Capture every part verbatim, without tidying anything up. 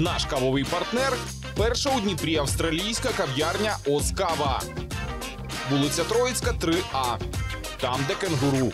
Наш кавовий партнер – перша у Дніпрі австралійська кав'ярня «Оз Кава». Вулиця Троїцька, три А. Там, де кенгуру.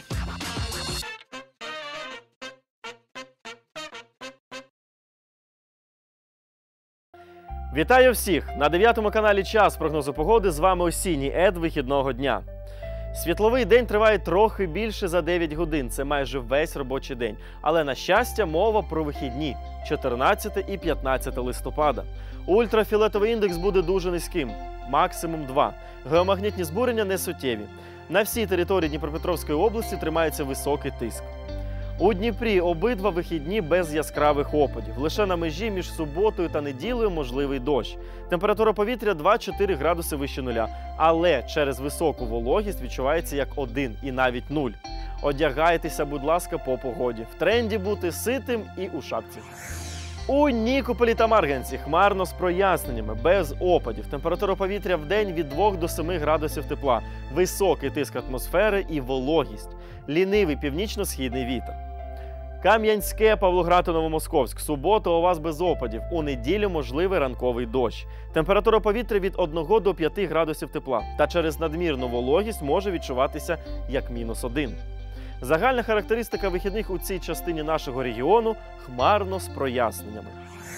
Вітаю всіх! На дев'ятому каналі «Час» прогнозу погоди. З вами осінній ед вихідного дня. Світловий день триває трохи більше за дев'ять годин. Це майже весь робочий день. Але, на щастя, мова про вихідні – чотирнадцяте і п'ятнадцяте листопада. Ультрафіолетовий індекс буде дуже низьким – максимум два. Геомагнітні збурення не суттєві. На всій території Дніпропетровської області тримається високий тиск. У Дніпрі обидва вихідні без яскравих опадів. Лише на межі між суботою та неділею можливий дощ. Температура повітря два-чотири градуси вище нуля. Але через високу вологість відчувається як один і навіть нуль. Одягайтеся, будь ласка, по погоді. В тренді бути ситим і у шапці. У Нікополі та Марганці хмарно з проясненнями, без опадів. Температура повітря в день від двох до семи градусів тепла. Високий тиск атмосфери і вологість. Лінивий північно-східний вітер. Кам'янське, Павлоград та Новомосковськ. Субота у вас без опадів. У неділю можливий ранковий дощ. Температура повітря від одного до п'яти градусів тепла. Та через надмірну вологість може відчуватися як мінус один. Загальна характеристика вихідних у цій частині нашого регіону – хмарно з проясненнями.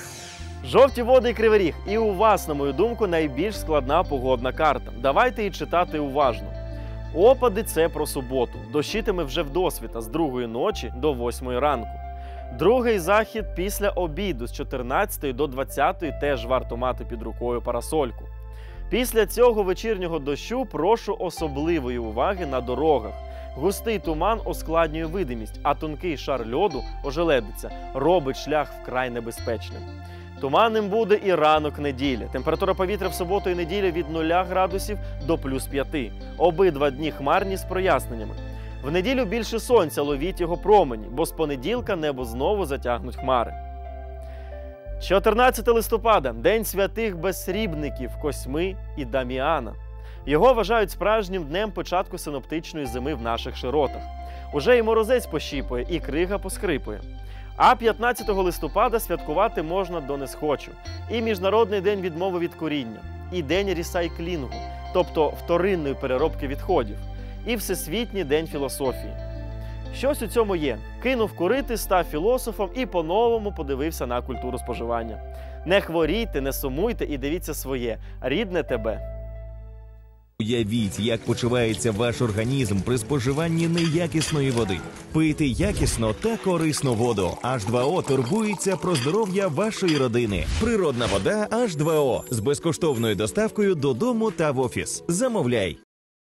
Жовті води і Кривий Ріг. І у вас, на мою думку, найбільш складна погодна карта. Давайте її читати уважно. Опади – це про суботу. Дощитиме вже вдосвіта з другої ночі до восьмої ранку. Другий захід після обіду з чотирнадцятої до двадцятої теж варто мати під рукою парасольку. Після цього вечірнього дощу прошу особливої уваги на дорогах. Густий туман ускладнює видимість, а тонкий шар льоду ожеледиця робить шлях вкрай небезпечним. Туманним буде і ранок неділі. Температура повітря в суботу і неділю від нуля градусів до плюс п'яти. Обидва дні хмарні з проясненнями. В неділю більше сонця, ловіть його промені, бо з понеділка небо знову затягнуть хмари. чотирнадцяте листопада – День святих безсрібників Косьми і Даміана. Його вважають справжнім днем початку синоптичної зими в наших широтах. Уже і морозець пощіпує, і крига поскрипує. А п'ятнадцятого листопада святкувати можна до несхочу. І Міжнародний день відмови від куріння, і День ресайклінгу, тобто вторинної переробки відходів, і Всесвітній день філософії. Щось у цьому є. Кинув курити, став філософом і по-новому подивився на культуру споживання. Не хворійте, не сумуйте і дивіться своє, рідне тебе. Уявіть, як почувається ваш організм при споживанні неякісної води. Пийте якісно та корисну воду. аш два о турбується про здоров'я вашої родини. Природна вода аш два о з безкоштовною доставкою додому та в офіс. Замовляй!